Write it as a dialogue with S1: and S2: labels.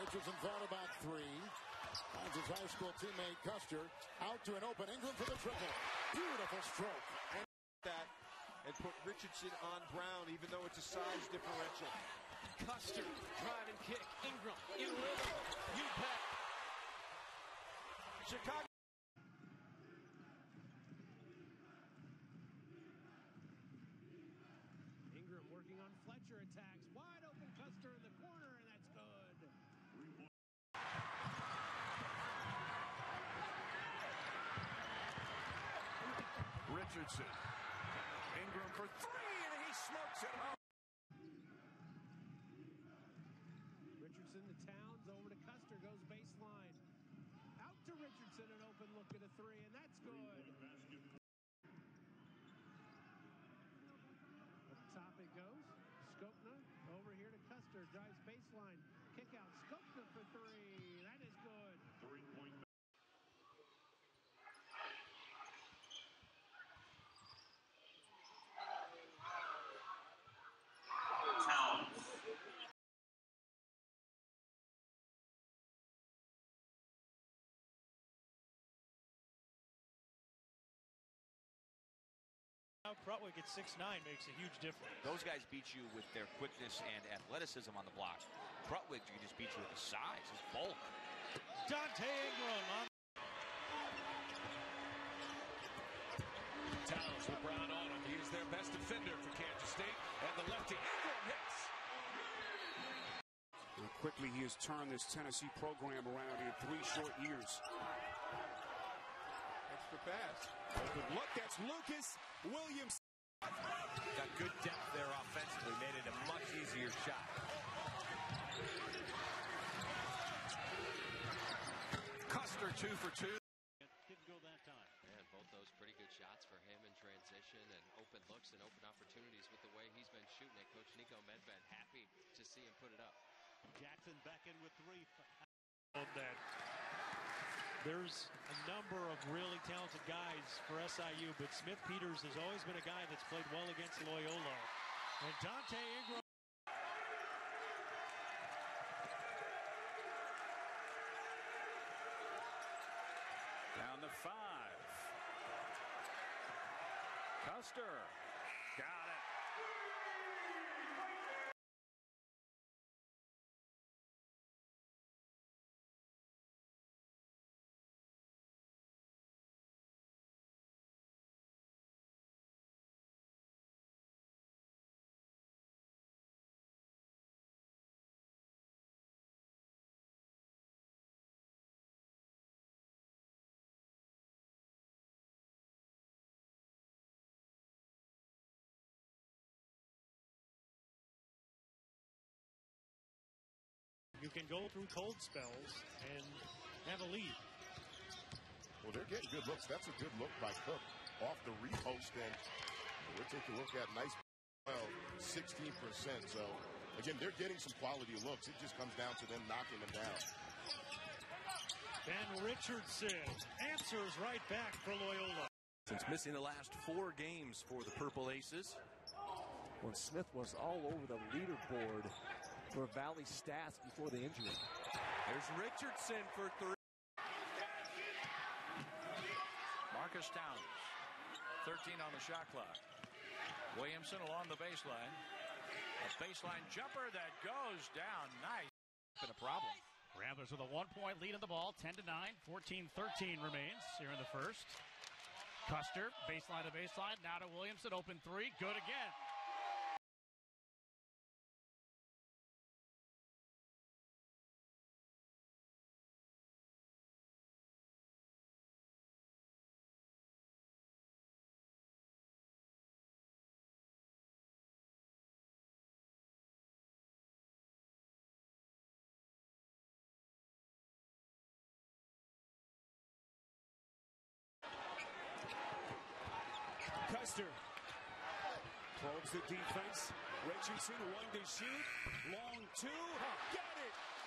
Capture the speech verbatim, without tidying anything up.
S1: Richardson thought about three. Finds his high school teammate Custer out to an open Ingram for the triple. Beautiful stroke.
S2: And that and put Richardson on Brown, even though it's a size differential.
S3: Custer, drive and kick. Ingram in rhythm. U P E C. Chicago.
S4: Ingram working on Fletcher attacks. Wide open Custer in the corner, and that's good.
S5: Richardson. Ingram for three, and he smokes it home.
S4: Richardson to Towns, over to Custer, goes baseline. Out to Richardson, an open look at a three, and that's good. Up top it goes. Skopna over here to Custer, drives baseline. Kick out, Skopna for three. That is good.
S5: Three-point.
S6: Now Krutwig at six nine makes a huge difference.
S7: Those guys beat you with their quickness and athleticism on the block. Krutwig can just beat you with his size, his bulk.
S6: Dante Ingram on.
S8: Towns with Brown on him. He is their best defender for Kansas State. And the lefty Ingram hits.
S9: And quickly he has turned this Tennessee program around in three short years.
S2: Extra pass. Open look. That's Lucas Williams.
S7: Got good depth there offensively. Made it a much easier shot. Custer two for two.
S6: Didn't go that time.
S3: And both those pretty good shots for him in transition and open looks and open opportunities with the way he's been shooting it. Coach Nico Medved happy to see him put it up.
S6: Jackson back in with three. On that. There's a number of really talented guys for S I U, but Smith Peters has always been a guy that's played well against Loyola. And Dante Ingram.
S5: Down to five. Custer. Got it.
S6: You can go through cold spells and have a lead.
S10: Well, they're getting good looks. That's a good look by Cook off the repost. And we're taking a look at nice, well, sixteen percent. So, again, they're getting some quality looks. It just comes down to them knocking them down.
S6: Ben Richardson answers right back for Loyola.
S8: Since missing the last four games for the Purple Aces.
S11: When Smith was all over the leaderboard for Valley stats before the injury.
S8: There's Richardson for three.
S5: Marcus Towns, thirteen on the shot clock. Williamson along the baseline. A baseline jumper that goes down. Nice.
S7: Been a problem.
S12: Ramblers with a one-point lead in the ball, ten to nine, fourteen thirteen remains here in the first. Custer, baseline to baseline, now to Williamson, open three, good again.
S9: Custer probes the defense. Richardson, one to shoot. Long two. Got it.